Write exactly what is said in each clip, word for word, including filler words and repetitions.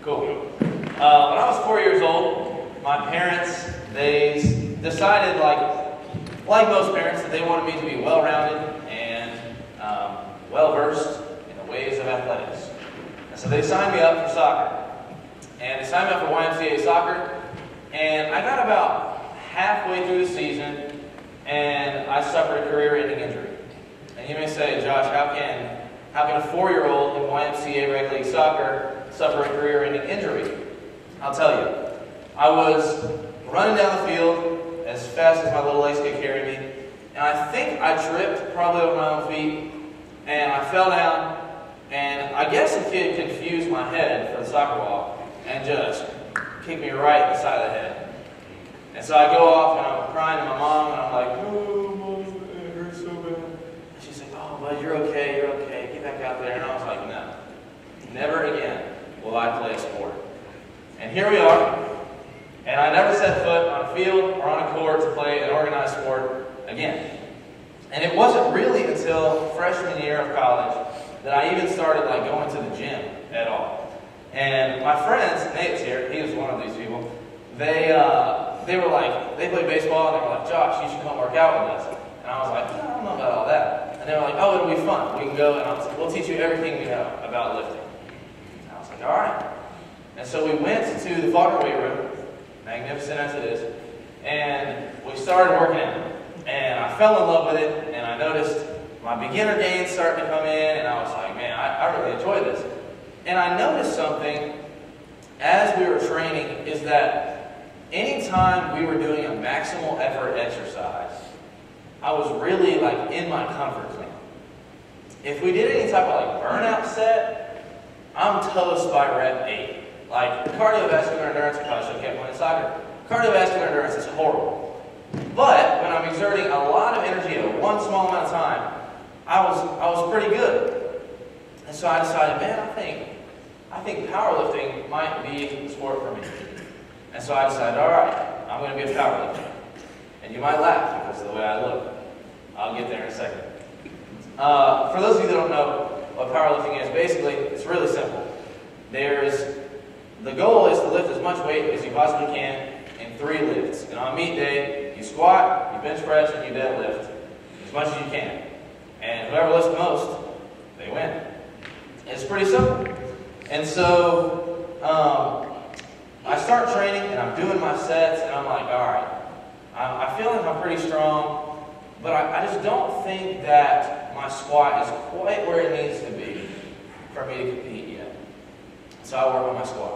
Cool. Uh, when I was four years old, my parents, they decided, like, like most parents, that they wanted me to be well-rounded and um, well-versed in the ways of athletics. And so they signed me up for soccer. And they signed me up for Y M C A soccer. And I got about halfway through the season, and I suffered a career-ending injury. And you may say, Josh, how can, how can a four-year-old in Y M C A rec league soccer suffer a career-ending injury? I'll tell you. I was running down the field as fast as my little legs could carry me, and I think I tripped, probably over my own feet, and I fell down, and I guess a kid confused my head for the soccer ball and just kicked me right in the side of the head. And so I go off, and I'm crying to my mom, and I'm like, oh, Mom, it hurts so bad. And she's like, oh, bud, you're okay, you're okay, get back out there. And I was like, no, never again will I play a sport. And here we are, and I never set foot on a field or on a court to play an organized sport again. And it wasn't really until freshman year of college that I even started like going to the gym at all. And my friends, Nate's here, he was one of these people, they, uh, they were like, they played baseball, and they were like, Josh, you should come work out with us. And I was like, no, I don't know about all that. And they were like, oh, it'll be fun. We can go, and I'll, we'll teach you everything we know about lifting. And I was like, all right. And so we went to the Faulkner weight room, magnificent as it is, and we started working out. And I fell in love with it, and I noticed my beginner gains starting to come in, and I was like, man, I, I really enjoy this. And I noticed something as we were training is that anytime we were doing a maximal effort exercise, I was really like in my comfort zone. If we did any type of like burnout set, I'm toast by rep eight. Like cardiovascular endurance, I probably should have kept playing soccer. Cardiovascular endurance is horrible. But when I'm exerting a lot of energy at one small amount of time, I was I was pretty good. And so I decided, man, I think I think powerlifting might be the sport for me. And so I decided, all right, I'm going to be a powerlifter. And you might laugh because of the way I look. I'll get there in a second. Uh, for those of you that don't know what powerlifting is, basically it's really simple. There's The goal is to lift as much weight as you possibly can in three lifts. And on meet day, you squat, you bench press, and you deadlift as much as you can. And whoever lifts the most, they win. It's pretty simple. And so um, I start training, and I'm doing my sets, and I'm like, all right, I, I feel like I'm pretty strong, but I, I just don't think that my squat is quite where it needs to be for me to compete yet. So I work on my squat.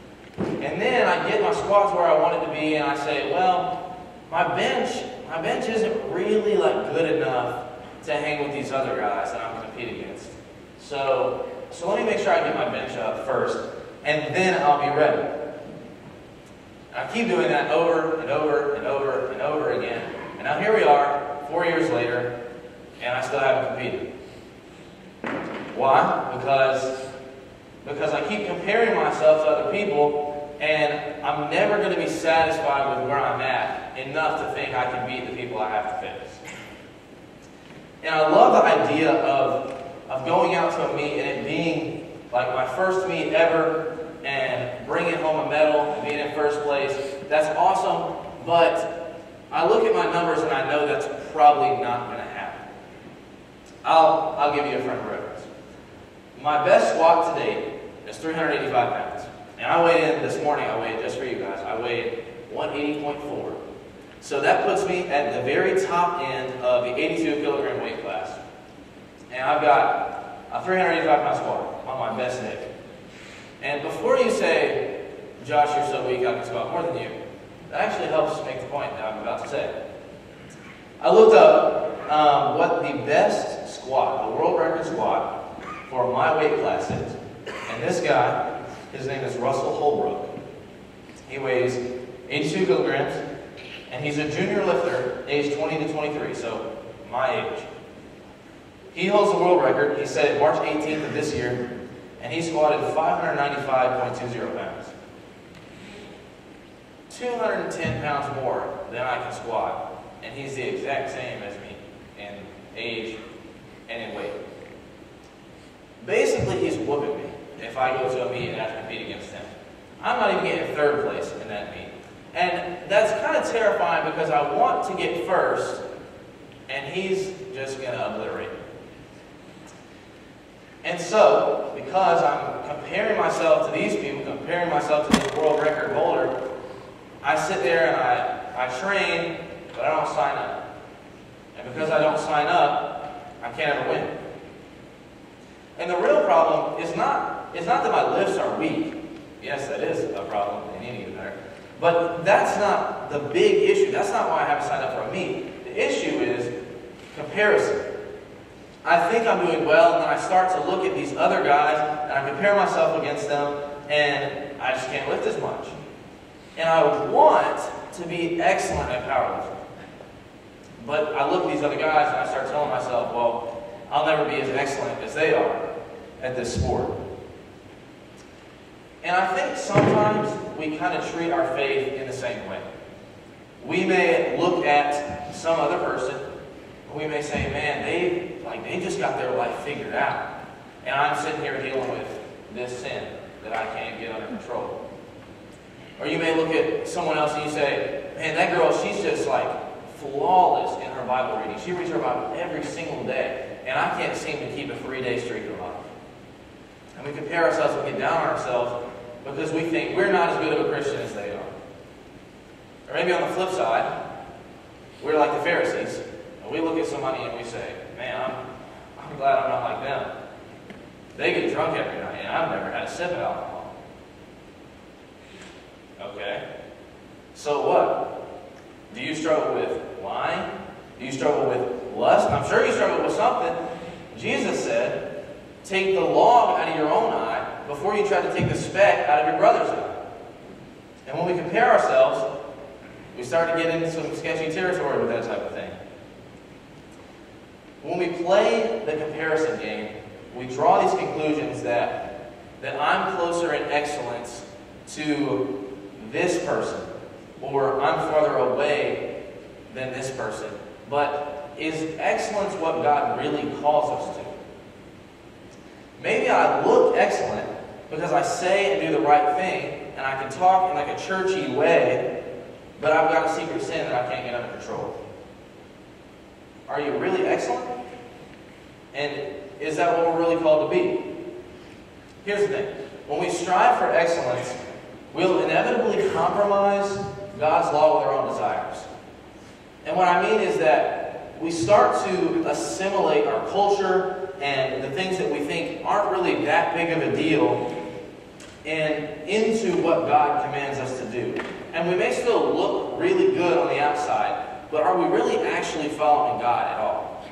And then I get my squats where I want it to be, and I say, well, my bench, my bench isn't really like good enough to hang with these other guys that I'm going to compete against. So, so let me make sure I get my bench up first, and then I'll be ready. And I keep doing that over and over and over and over again. And now here we are, four years later, and I still haven't competed. Why? Because Because I keep comparing myself to other people, and I'm never going to be satisfied with where I'm at enough to think I can beat the people I have to face. And I love the idea of, of going out to a meet and it being like my first meet ever and bringing home a medal and being in first place. That's awesome, but I look at my numbers and I know that's probably not going to happen. I'll, I'll give you a frame of reference. My best squat to date is three hundred eighty-five pounds. And I weighed in this morning, I weighed, just for you guys, I weighed one eighty point four. So that puts me at the very top end of the eighty-two kilogram weight class. And I've got a three hundred eighty-five pound squat on my best day. And before you say, Josh, you're so weak, I can squat more than you, that actually helps make the point that I'm about to say. I looked up um, what the best squat, the world record squat for my weight class is. And this guy, his name is Russell Holbrook. He weighs eighty-two kilograms, and he's a junior lifter, age twenty to twenty-three, so my age. He holds the world record. He set it March eighteenth of this year, and he squatted five hundred ninety-five point two zero pounds. two hundred ten pounds more than I can squat, and he's the exact same as me in age and in weight. Basically, he's whooping me. if I go to a meet and have to compete against him. I'm not even getting third place in that meet. And that's kind of terrifying because I want to get first, and he's just going to obliterate me. And so, because I'm comparing myself to these people, comparing myself to this world record holder, I sit there and I, I train, but I don't sign up. And because I don't sign up, I can't ever win. And the real problem is not, is not that my lifts are weak. Yes, that is a problem in any event. But that's not the big issue. That's not why I haven't signed up for a meet. The issue is comparison. I think I'm doing well, and then I start to look at these other guys, and I compare myself against them, and I just can't lift as much. And I would want to be excellent at powerlifting. But I look at these other guys, and I start telling myself, well, I'll never be as excellent as they are at this sport. And I think sometimes we kind of treat our faith in the same way. We may look at some other person, and we may say, man, they, like, they just got their life figured out. And I'm sitting here dealing with this sin that I can't get under control. Or you may look at someone else and you say, man, that girl, she's just like flawless in her Bible reading. She reads her Bible every single day, and I can't seem to keep a three-day streak in life. And we compare ourselves, we get down on ourselves because we think we're not as good of a Christian as they are. Or maybe on the flip side, we're like the Pharisees, and we look at somebody and we say, man, I'm, I'm glad I'm not like them. They get drunk every night, and I've never had a sip of alcohol. Okay? So what? Do you struggle with lying? Do you struggle with lust? I'm sure you struggle with something. Jesus said, take the log out of your own eye before you try to take the speck out of your brother's eye. And when we compare ourselves, we start to get into some sketchy territory with that type of thing. When we play the comparison game, we draw these conclusions that, that I'm closer in excellence to this person, or I'm farther away than this person. But is excellence what God really calls us to? Maybe I look excellent because I say and do the right thing, and I can talk in like a churchy way, but I've got a secret sin that I can't get under control. Are you really excellent? And is that what we're really called to be? Here's the thing. When we strive for excellence, we'll inevitably compromise God's law with our own desires. And what I mean is that we start to assimilate our culture and the things that we think aren't really that big of a deal and into what God commands us to do. And we may still look really good on the outside, but are we really actually following God at all?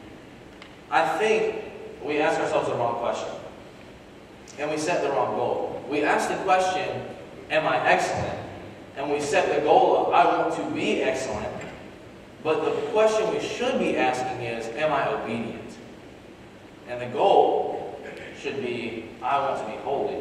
I think we ask ourselves the wrong question. And we set the wrong goal. We ask the question, am I excellent? And we set the goal of, I want to be excellent. But the question we should be asking is, am I obedient? And the goal should be, I want to be holy.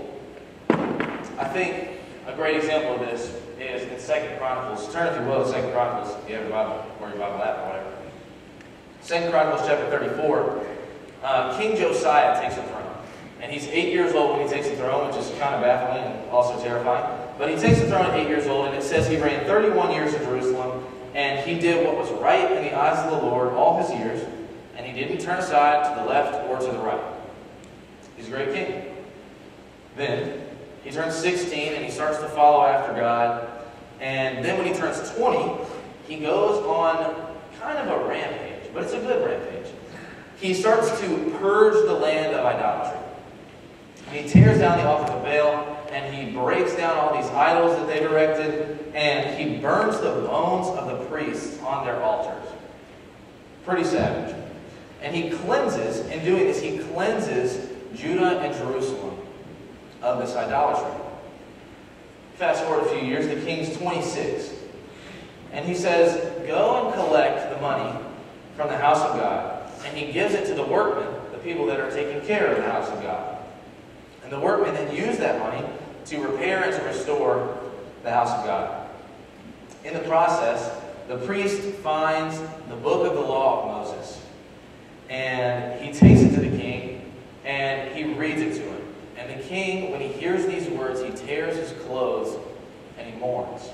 I think a great example of this is in Second Chronicles. Turn, if you will, to Second Chronicles, if you have your Bible, or your Bible app, or whatever. Second Chronicles chapter thirty-four. Uh, King Josiah takes a throne. And he's eight years old when he takes the throne, which is kind of baffling and also terrifying. But he takes the throne at eight years old, and it says he reigned thirty-one years in Jerusalem, and he did what was right in the eyes of the Lord all his years, and he didn't turn aside to the left or to the right. He's a great king. Then he turns sixteen, and he starts to follow after God. And then when he turns twenty, he goes on kind of a rampage, but it's a good rampage. He starts to purge the land of idolatry. He tears down the altar of Baal, and he breaks down all these idols that they've erected, and he burns the bones of the priests on their altars. Pretty savage. And he cleanses, in doing this, he cleanses Judah and Jerusalem of this idolatry. Fast forward a few years, the king's twenty-six. And he says, go and collect the money from the house of God. And he gives it to the workmen, the people that are taking care of the house of God. And the workmen then use that money to repair and to restore the house of God. In the process, the priest finds the book of the law of Moses. And he takes it to the king, and he reads it to him. And And the king, when he hears these words, he tears his clothes and he mourns.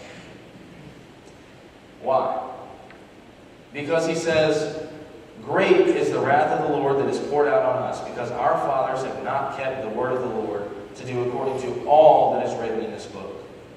Why? Because he says, great is the wrath of the Lord that is poured out on us, because our fathers have not kept the word of the Lord to do according to all that is written in this book.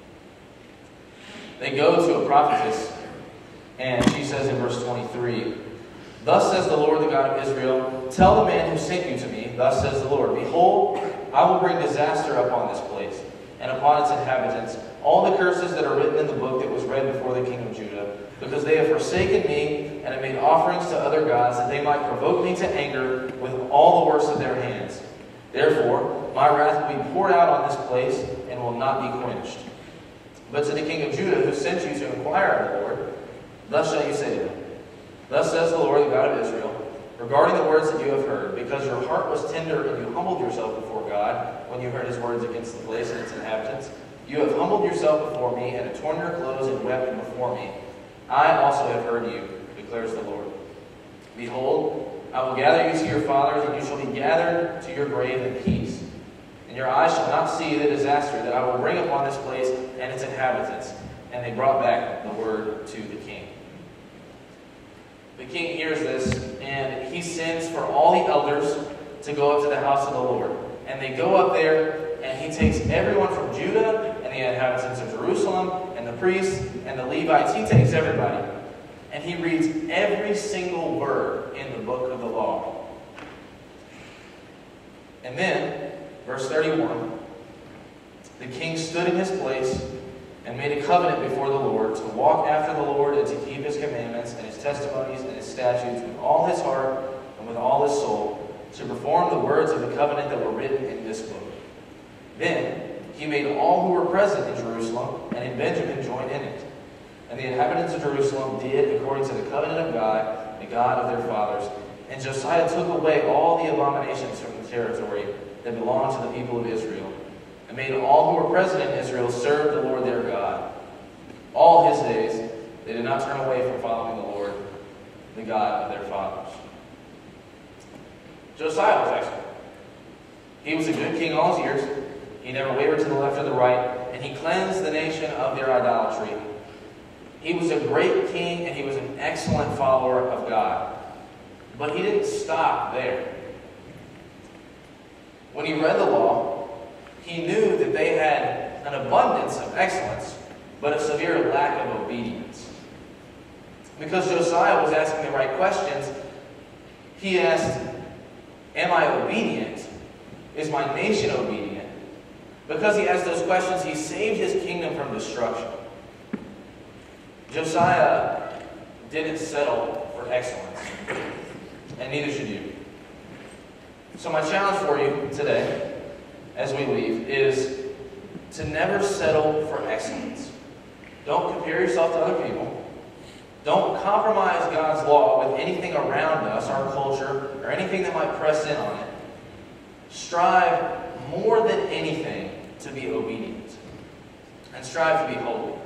They go to a prophetess, and she says in verse twenty-three, thus says the Lord, the God of Israel, tell the man who sent you to me, thus says the Lord, behold, I will bring disaster upon this place, and upon its inhabitants, all the curses that are written in the book that was read before the king of Judah, because they have forsaken me, and have made offerings to other gods, that they might provoke me to anger with all the works of their hands. Therefore, my wrath will be poured out on this place, and will not be quenched. But to the king of Judah, who sent you to inquire of the Lord, thus shall you say to him, thus says the Lord, the God of Israel, regarding the words that you have heard, because your heart was tender, and you humbled yourself before God, when you heard his words against the place and its inhabitants, you have humbled yourself before me, and have torn your clothes and wept before me. I also have heard you, declares the Lord. Behold, I will gather you to your fathers, and you shall be gathered to your grave in peace. And your eyes shall not see the disaster that I will bring upon this place and its inhabitants. And they brought back the word to the king. The king hears this, and he sends for all the elders to go up to the house of the Lord. And they go up there, and he takes everyone from Judah, and the inhabitants of Jerusalem, and the priests, and the Levites. He takes everybody. And he reads every single word in the book of the law. And then, verse thirty-one, the king stood in his place and made a covenant before the Lord to walk after the Lord and to keep his commandments and his testimonies and his statutes with all his heart and with all his soul, to perform the words of the covenant that were written in this book. Then he made all who were present in Jerusalem and in Benjamin join in it. And the inhabitants of Jerusalem did according to the covenant of God, the God of their fathers. And Josiah took away all the abominations from the territory that belonged to the people of Israel, and made all who were present in Israel serve the Lord their God. All his days they did not turn away from following the Lord, the God of their fathers. Josiah was excellent. He was a good king all his years. He never wavered to the left or the right, and he cleansed the nation of their idolatry. He was a great king, and he was an excellent follower of God. But he didn't stop there. When he read the law, he knew that they had an abundance of excellence, but a severe lack of obedience. Because Josiah was asking the right questions, he asked, am I obedient? Is my nation obedient? Because he asked those questions, he saved his kingdom from destruction. Josiah didn't settle for excellence, and neither should you. So my challenge for you today, as we leave, is to never settle for excellence. Don't compare yourself to other people. Don't compromise God's law with anything around us, our culture, or anything that might press in on it. Strive more than anything to be obedient, and strive to be holy.